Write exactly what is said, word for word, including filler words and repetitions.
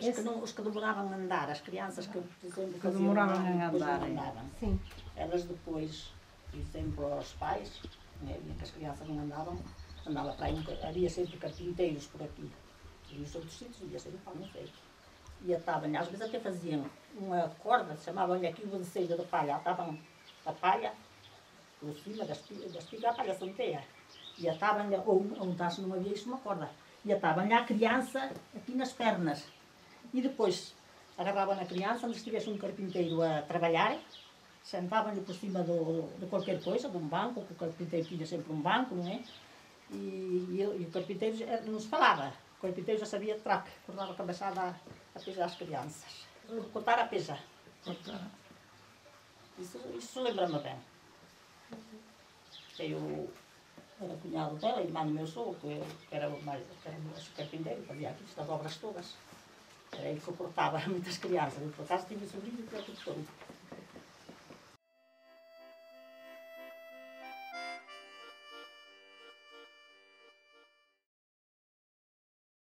Os que, não, os que demoravam a andar, as crianças que, por exemplo, que demoravam a andar. Sim. Elas depois, por exemplo, aos pais, né, que as crianças não andavam, andava para aí, havia sempre carpinteiros por aqui. E os outros sítios havia sempre para não sei. E atavam, às vezes até faziam uma corda, chamavam-lhe aqui o bodeceiro de palha, atavam a palha por cima das espigas, a palha santeia. E atavam-lhe, ou um tacho não havia isto, uma corda. E atavam-lhe a criança aqui nas pernas. E depois agarravam a criança, onde estivesse um carpinteiro a trabalhar, sentavam-lhe por cima do, de qualquer coisa, de um banco, porque o carpinteiro tinha sempre um banco, não é? E, e, e o carpinteiro não se falava. O carpinteiro já sabia de traque, cortava a cabeçada a, a pesar as crianças. Cortar a pesar. Isso, isso lembra-me bem. Eu era cunhado dela, irmã do meu sogro, que era o mais que era o carpinteiro, fazia aqui estas obras todas. Era ele que cortava muitas crianças. Eu, por acaso, tive sobrinho que era tudo todo.